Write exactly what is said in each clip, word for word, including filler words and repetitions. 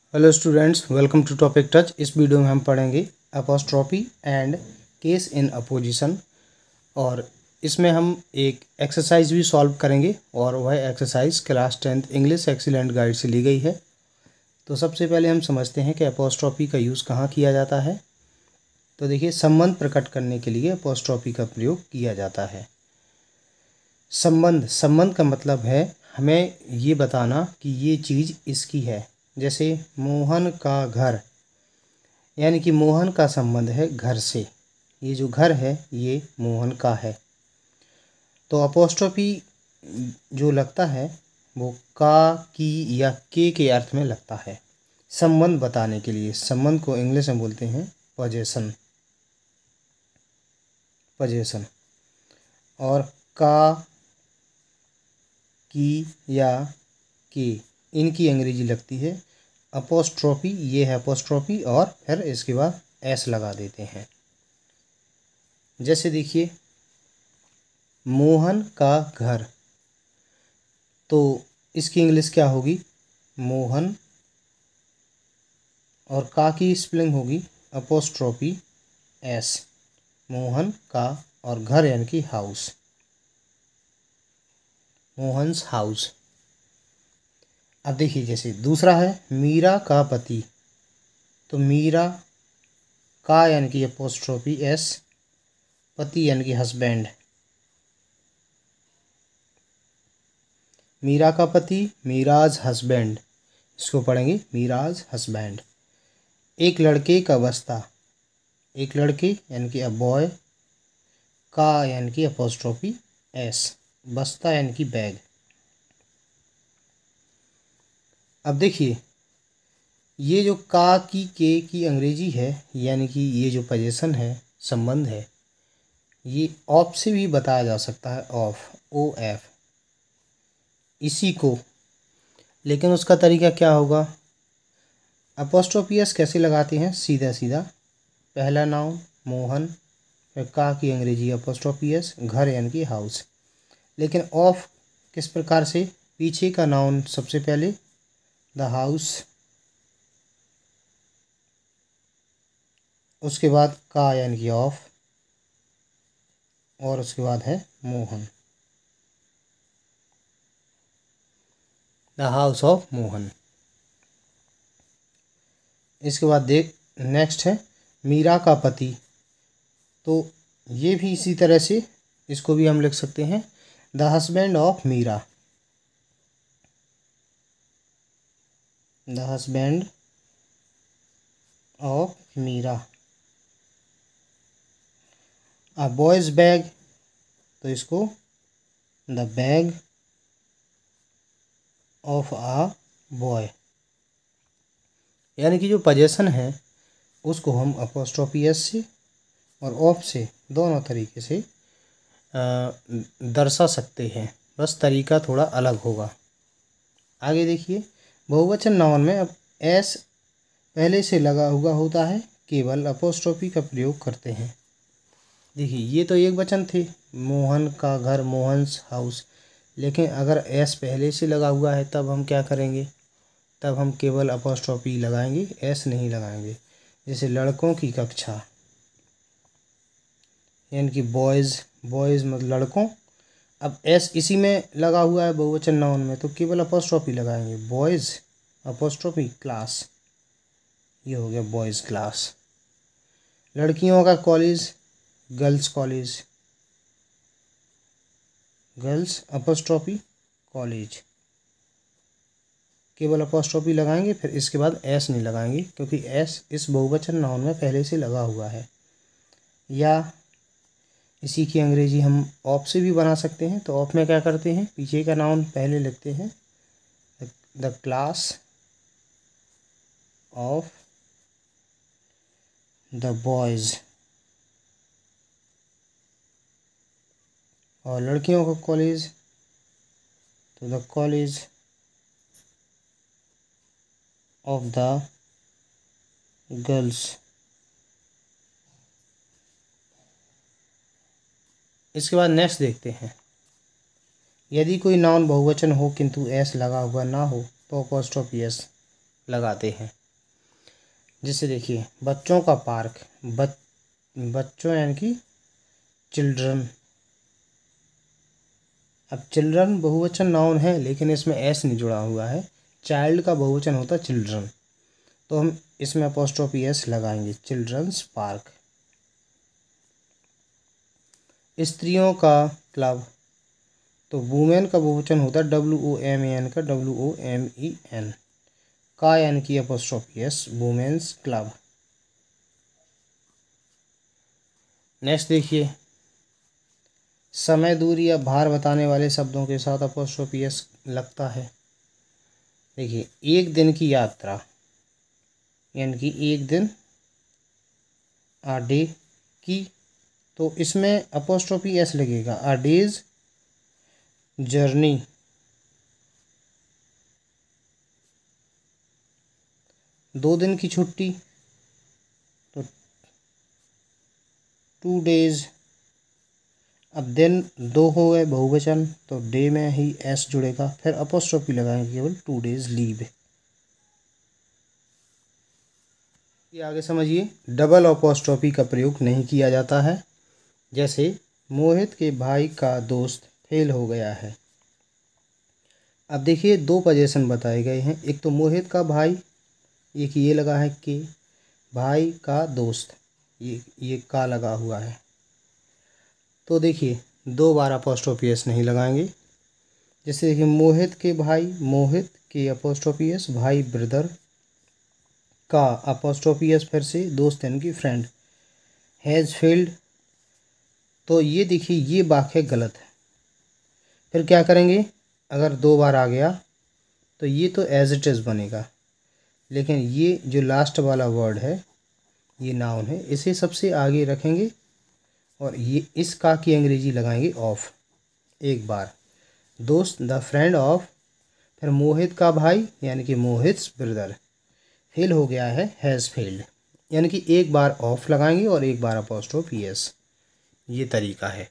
Hello students, welcome to topic touch. इस video में हम पढ़ेंगे apostrophe and case in apposition, और इसमें हम एक एक्सरसाइज भी सॉल्व करेंगे और वह exercise class tenth English excellent guide से ली गई है। तो सबसे पहले हम समझते हैं कि अपोस्ट्रोफी का यूज़ कहाँ किया जाता है। तो देखिए, संबंध प्रकट करने के लिए अपोस्ट्रोफी का प्रयोग किया जाता है। संबंध संबंध का मतलब है हमें ये बताना कि ये चीज़ इसकी है। जैसे मोहन का घर, यानी कि मोहन का संबंध है घर से। ये जो घर है ये मोहन का है। तो अपोस्ट्रोफी जो लगता है वो का, की या के के अर्थ में लगता है। संबंध बताने के लिए, संबंध को इंग्लिश में बोलते हैं पोजेशन पोजेशन और का, की या के, इनकी अंग्रेजी लगती है अपोस्ट्रोफी। ये है अपोस्ट्रोफी और फिर इसके बाद एस लगा देते हैं। जैसे देखिए, मोहन का घर, तो इसकी इंग्लिश क्या होगी? मोहन, और का की स्पेलिंग होगी अपोस्ट्रोफी एस। मोहन का, और घर यानी कि हाउस, मोहन्स हाउस। अब देखिए, जैसे दूसरा है मीरा का पति, तो मीरा का यानी कि अपोस्ट्रोफी एस, पति यानी कि हस्बैंड। मीरा का पति, मीराज हस्बैंड, इसको पढ़ेंगे मीराज हस्बैंड। एक लड़के का बस्ता, एक लड़के यानी कि अ बॉय, का यानी कि अपोस्ट्रोफी एस, बस्ता यानी कि बैग। अब देखिए, ये जो का, की, के की अंग्रेजी है, यानी कि ये जो पोजीशन है, संबंध है, ये ऑफ से भी बताया जा सकता है। ऑफ, ओ एफ, इसी को। लेकिन उसका तरीका क्या होगा? अपोस्ट्रोफी एस कैसे लगाते हैं? सीधा सीधा पहला नाउन मोहन, फिर का की अंग्रेजी अपोस्ट्रोफी एस, घर यानी कि हाउस। लेकिन ऑफ किस प्रकार से? पीछे का नाउन सबसे पहले द हाउस, उसके बाद का यानी कि ऑफ, और उसके बाद है Mohan, the house of Mohan. इसके बाद देख, नेक्स्ट है मीरा का पति, तो ये भी इसी तरह से, इसको भी हम लिख सकते हैं the husband of Meera, the husband of Meera. A boy's bag, तो इसको the bag of a boy. यानी कि जो पोजीशन है उसको हम अपोस्ट्रोफी एस से और ऑफ से दोनों तरीके से दर्शा सकते हैं, बस तरीका थोड़ा अलग होगा। आगे देखिए, बहुवचन नाउन में अब एस पहले से लगा हुआ होता है, केवल अपोस्ट्रोफी का प्रयोग करते हैं। देखिए, ये तो एक वचन थे, मोहन का घर, मोहन्स हाउस। लेकिन अगर एस पहले से लगा हुआ है तब हम क्या करेंगे? तब हम केवल अपोस्ट्रोफी लगाएंगे, एस नहीं लगाएंगे। जैसे लड़कों की कक्षा, यानी कि बॉयज़, बॉयज़ मतलब लड़कों। अब एस इसी में लगा हुआ है बहुवचन नाउन में, तो केवल अपोस्ट्रोफी लगाएंगे, बॉयज़ अपोस्ट्रोफी क्लास, ये हो गया बॉयज़ क्लास। लड़कियों का college, girls college, girls apostrophe college, केवल अपोस्ट्रोफी लगाएंगे, फिर इसके बाद एस नहीं लगाएंगे क्योंकि एस इस बहुवचन नाउन में पहले से लगा हुआ है। या इसी की अंग्रेजी हम ऑफ से भी बना सकते हैं। तो ऑफ में क्या करते हैं? पीछे का नाउन पहले लिखते हैं, the class of the boys, और लड़कियों का कॉलेज तो the college of the girls. इसके बाद नेक्स्ट देखते हैं, यदि कोई नाउन बहुवचन हो किंतु एस लगा हुआ ना हो तो अपोस्ट्रोफी एस लगाते हैं। जैसे देखिए बच्चों का पार्क, बच बच्चों यानी कि चिल्ड्रन। अब चिल्ड्रन बहुवचन नाउन है लेकिन इसमें एस नहीं जुड़ा हुआ है। चाइल्ड का बहुवचन होता है चिल्ड्रन, तो हम इसमें अपोस्ट्रोफी एस लगाएंगे, चिल्ड्रंस पार्क। स्त्रियों का क्लब, तो वुमेन का बहुवचन होता है W O M A N का, W O M E N का यानी कि apostrophe S, women's club. Next देखिए समय, दूरी या भार बताने वाले शब्दों के साथ अपोस्ट्रोफी एस लगता है। देखिए एक दिन की यात्रा यानी कि एक दिन, आ डे की, तो इसमें अपोस्ट्रोफी एस लगेगा, आ डेज जर्नी। दो दिन की छुट्टी, तो टू डेज। अब दिन दो हो गए बहुवचन, तो डे में ही एस जुड़ेगा, फिर अपोस्ट्रोफी लगाएंगे केवल, टू डेज लीव। ये आगे समझिए, डबल अपोस्ट्रोफी का प्रयोग नहीं किया जाता है। जैसे मोहित के भाई का दोस्त फेल हो गया है। अब देखिए दो पोजीशन बताए गए हैं, एक तो मोहित का भाई, एक ये लगा है के, भाई का दोस्त, ये ये का लगा हुआ है। तो देखिए दो बार अपोस्ट्रोफी एस नहीं लगाएंगे। जैसे देखिए मोहित के भाई, मोहित के अपोस्ट्रोफी एस, भाई ब्रदर, का अपोस्ट्रोफी एस, फिर से दोस्त यानी कि फ्रेंड, हैज़ फेल्ड। तो ये देखिए ये वाक्य गलत है। फिर क्या करेंगे, अगर दो बार आ गया तो ये तो एज इट इज़ बनेगा, लेकिन ये जो लास्ट वाला वर्ड है ये नाउन है, इसे सबसे आगे रखेंगे और ये इस का की अंग्रेजी लगाएंगे ऑफ। एक बार दोस्त, द फ्रेंड ऑफ, फिर मोहित का भाई यानी कि मोहित्स ब्रदर फेल हो गया है, हैज़ फेल्ड, यानी कि एक बार ऑफ लगाएंगे और एक बार अपोस्ट्रोफी एस। ये तरीका है।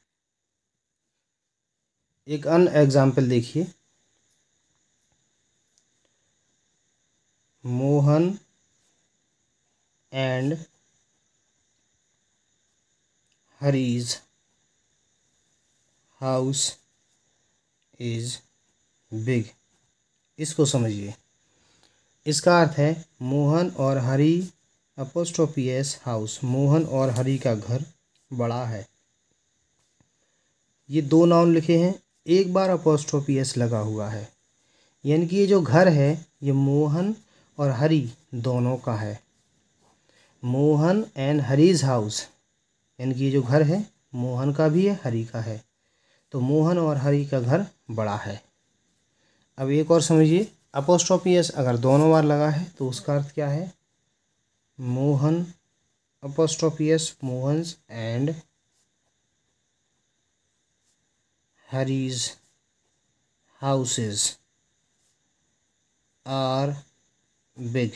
एक अन्य एग्जाम्पल देखिए, Mohan and Hari's house is big. इसको समझिए, इसका अर्थ है मोहन और Hari apostrophe S house, Mohan और हरी का घर बड़ा है। ये दो नाउन लिखे हैं, एक बार अपोस्ट्रोफी एस लगा हुआ है, यानी कि ये जो घर है ये मोहन और हरी दोनों का है। मोहन एंड हरीज हाउस, यानी कि ये जो घर है मोहन का भी है, हरी का है, तो मोहन और हरी का घर बड़ा है। अब एक और समझिए, अपोस्ट्रोफी एस अगर दोनों बार लगा है तो उसका अर्थ क्या है, Mohan apostrophe S, Mohan's and Hari's houses are big.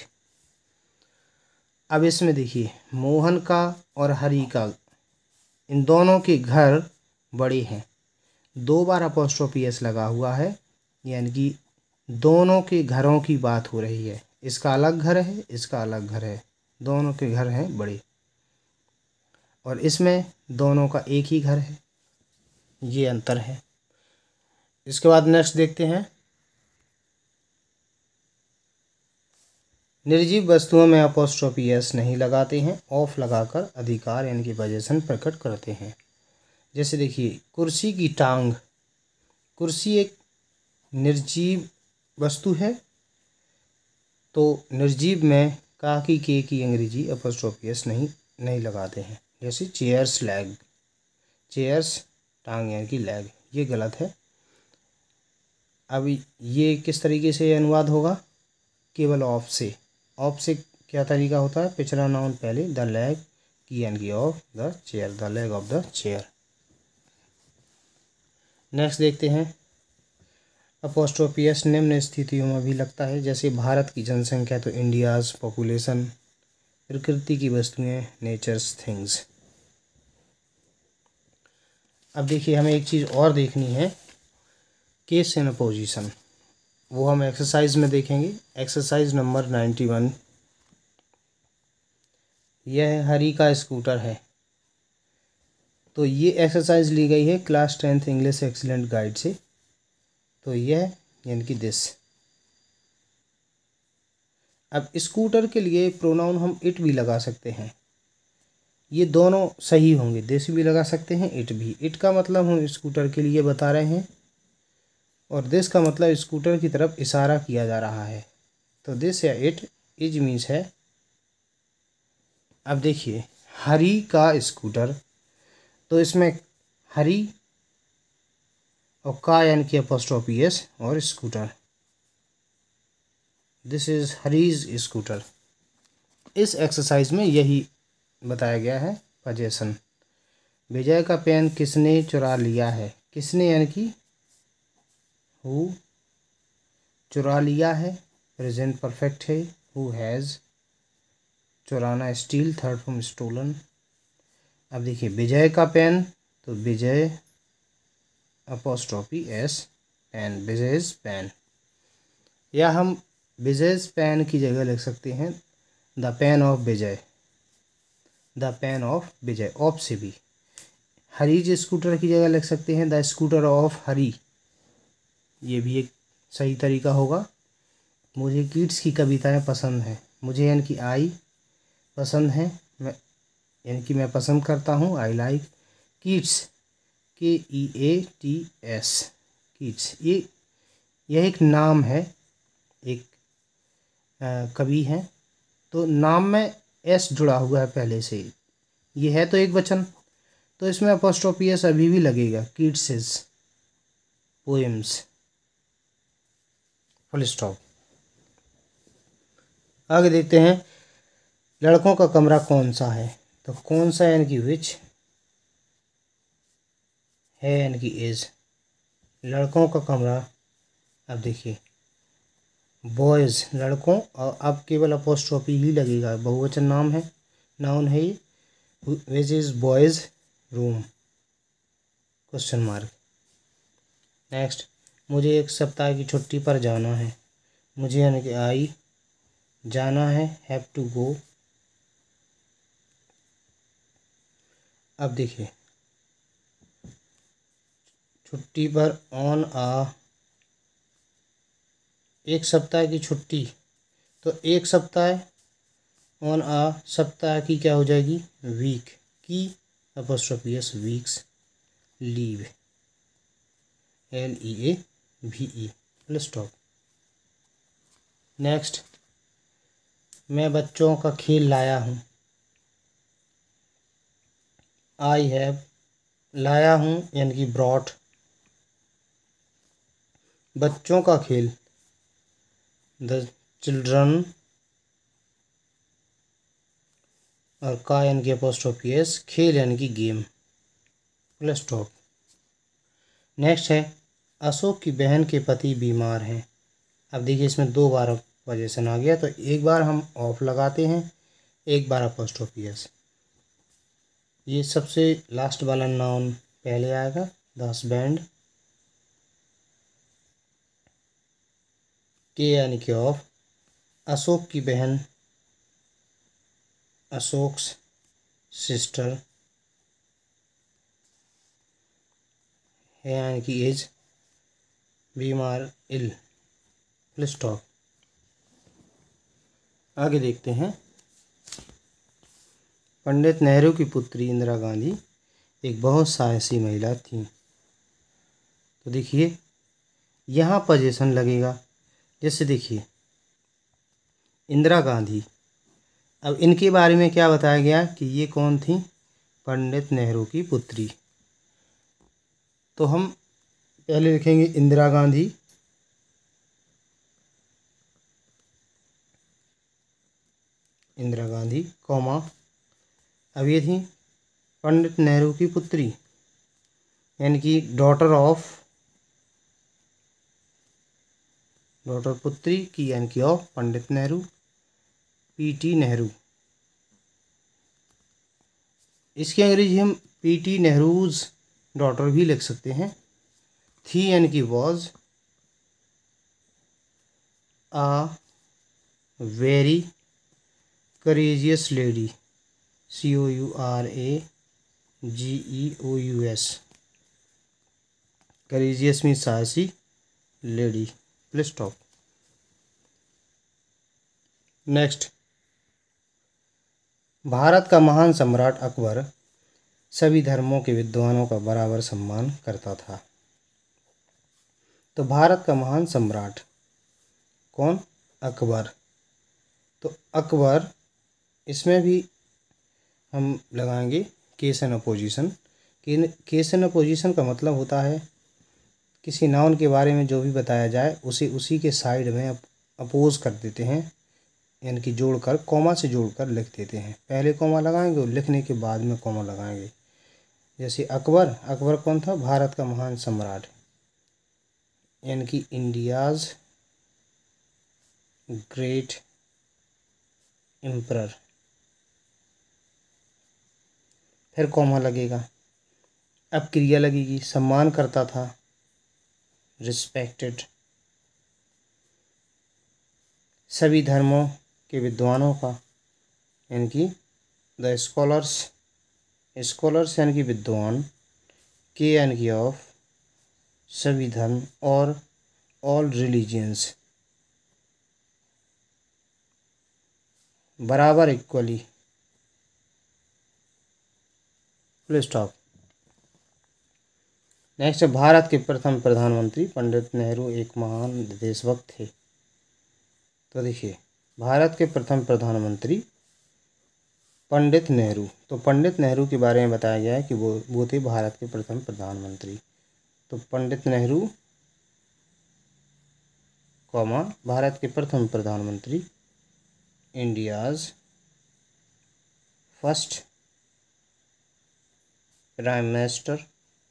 अब इसमें देखिए मोहन का और हरी का, इन दोनों के घर बड़े हैं, दो बार अपोस्ट्रोफी एस लगा हुआ है, यानी कि दोनों के घरों की बात हो रही है। इसका अलग घर है, इसका अलग घर है, दोनों के घर हैं बड़े, और इसमें दोनों का एक ही घर है, ये अंतर है। इसके बाद नेक्स्ट देखते हैं, निर्जीव वस्तुओं में अपोस्ट्रोफी एस नहीं लगाते हैं, ऑफ लगाकर अधिकार यानी कि पोजीशन प्रकट करते हैं। जैसे देखिए कुर्सी की टांग, कुर्सी एक निर्जीव वस्तु है, तो निर्जीव में का की के की अंग्रेजी अपोस्ट्रोफी एस नहीं नहीं लगाते हैं। जैसे चेयर्स लेग, चेयर्स टांग यानी कि लेग, ये गलत है। अब ये किस तरीके से अनुवाद होगा, केवल ऑफ से। ऑफ से क्या तरीका होता है, पिछला नाउन पहले, द लेग की यानी कि of the chair, the leg of the chair. Next देखते हैं, अपोस्ट्रोफी एस निम्न स्थितियों में भी लगता है, जैसे भारत की जनसंख्या तो इंडियाज़ पॉपुलेशन, प्रकृति की वस्तुएं नेचर्स थिंग्स। अब देखिए हमें एक चीज़ और देखनी है, केस इन अपोजिशन। वो हम एक्सरसाइज में देखेंगे। Exercise number ninety one. यह हरी का स्कूटर है। तो ये एक्सरसाइज ली गई है class tenth English excellent guide से। तो यह यानी कि दिस। अब स्कूटर के लिए प्रोनाउन हम इट भी लगा सकते हैं, ये दोनों सही होंगे। दिस भी लगा सकते हैं, इट भी। इट का मतलब हम स्कूटर के लिए बता रहे हैं और दिस का मतलब स्कूटर की तरफ इशारा किया जा रहा है। तो दिस या इट इज मीन्स है। अब देखिए हरी का स्कूटर, तो इसमें हरी और का यानी कि अपोस्ट्रोफी एस और scooter. This is Hari's scooter. इस एक्सरसाइज में यही बताया गया है पोजीशन। विजय का पेन किसने चुरा लिया है। किसने यानी कि हु, चुरा लिया है प्रेजेंट परफेक्ट है। हु हैज़, चुराना स्टील थर्ड फॉर्म स्टोलन। अब देखिए विजय का पेन, तो Vijay apostrophe S pen, Vijay's pen. या हम विजय's पेन की जगह लिख सकते हैं the pen of Vijay, the pen of Vijay. Of से भी हरीज स्कूटर की जगह लिख सकते हैं द स्कूटर ऑफ हरी, ये भी एक सही तरीका होगा। मुझे किड्स की कविताएं पसंद हैं। मुझे यानी कि आई पसंद है, मैं यानी कि मैं पसंद करता हूँ। आई like kids, K E A T S, kids. ये यह एक नाम है, एक कवि हैं, तो नाम में एस जुड़ा हुआ है पहले से। ये है तो एक वचन, तो इसमें अपोस्ट्रोफी एस अभी भी लगेगा। Kids poems, full stop. आगे देखते हैं लड़कों का कमरा कौन सा है। तो कौन सा यानी कि विच, है यानी कि इज। लड़कों का कमरा, अब देखिए बॉयज़ लड़कों, और अब केवल अपोस्ट्रोफी ही लगेगा। बहुवचन नाम है, नाउन है ये। Which is boys' room, question mark. Next, मुझे एक सप्ताह की छुट्टी पर जाना है। मुझे यानी कि आई, जाना है हैव टू गो। अब देखिए छुट्टी पर ऑन आ, एक सप्ताह की छुट्टी, तो एक सप्ताह ऑन आ, सप्ताह की क्या हो जाएगी वीक की, apostrophe S weeks'. Leave, L E A V E, full stop. Next, मैं बच्चों का खेल लाया हूँ। आई हैव, लाया हूँ यानी कि ब्रॉट। बच्चों का खेल, द चिल्ड्रन, और का यानी कि अपोस्ट्रोफी एस, खेल यानी कि गेम, फुल स्टॉप। नेक्स्ट है अशोक की बहन के पति बीमार हैं। अब देखिए इसमें दो बार पोजीशन आ गया, तो एक बार हम ऑफ लगाते हैं, एक बार अपोस्ट्रोफी एस। ये सबसे लास्ट वाला नाउन पहले आएगा, द हस्बैंड, के यानी कि ऑफ। अशोक की बहन, अशोक्स सिस्टर, है यानी कि एज, बीमार इल, फुल स्टॉप। आगे देखते हैं पंडित नेहरू की पुत्री इंदिरा गांधी एक बहुत साहसी महिला थी। तो देखिए यहाँ पोजीशन लगेगा, जैसे देखिए इंदिरा गांधी। अब इनके बारे में क्या बताया गया कि ये कौन थी, पंडित नेहरू की पुत्री। तो हम पहले लिखेंगे इंदिरा गांधी, इंदिरा गांधी कॉमा, अब ये थी पंडित नेहरू की पुत्री यानी कि डॉटर ऑफ, डॉटर पुत्री की यानी कि ऑफ पंडित नेहरू, पीटी नेहरू। इसकी अंग्रेजी हम पीटी नेहरूज डॉटर भी लिख सकते हैं। थी यानी कि was, a very courageous lady, C O U R A G E O U S, courageous means साहसी, lady. Please stop. नेक्स्ट, भारत का महान सम्राट अकबर सभी धर्मों के विद्वानों का बराबर सम्मान करता था। तो भारत का महान सम्राट कौन? अकबर। तो अकबर, इसमें भी हम लगाएंगे case and apposition. Case and apposition का मतलब होता है किसी नाउन के बारे में जो भी बताया जाए उसे उसी के साइड में अपोज कर देते हैं, यानी कि जोड़कर, कॉमा से जोड़कर लिख देते हैं। पहले कॉमा लगाएंगे और लिखने के बाद में कॉमा लगाएंगे। जैसे अकबर, अकबर कौन था? भारत का महान सम्राट, यानी कि इंडियाज ग्रेट एम्परर। फिर कॉमा लगेगा, अब क्रिया लगेगी, सम्मान करता था, रिस्पेक्टेड, सभी धर्मों के विद्वानों का, यानी कि द स्कॉलर्स, स्कॉलर्स यानी कि विद्वान, के यानी कि ऑफ, सभी धर्म, और ऑल रिलीजियंस, बराबर, इक्वली। Please stop. नेक्स्ट, भारत के प्रथम प्रधानमंत्री पंडित नेहरू एक महान देशभक्त थे। तो देखिए, भारत के प्रथम प्रधानमंत्री पंडित नेहरू। तो पंडित नेहरू के बारे में बताया गया है कि वो वो थे भारत के प्रथम प्रधानमंत्री। तो पंडित नेहरू, कॉमा, भारत के प्रथम प्रधानमंत्री, India's first prime minister,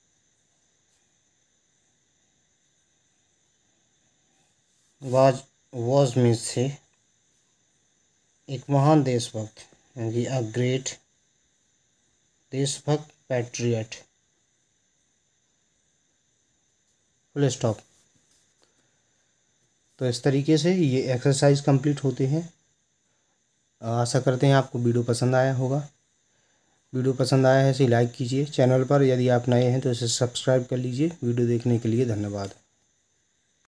was was means से एक महान देशभक्त, यानी कि अ ग्रेट देशभक्त, पैट्रियट। Full stop. तो इस तरीके से ये एक्सरसाइज कंप्लीट होते हैं। आशा करते हैं आपको वीडियो पसंद आया होगा। वीडियो पसंद आया है इसे लाइक कीजिए। चैनल पर यदि आप नए हैं तो इसे सब्सक्राइब कर लीजिए। वीडियो देखने के लिए धन्यवाद।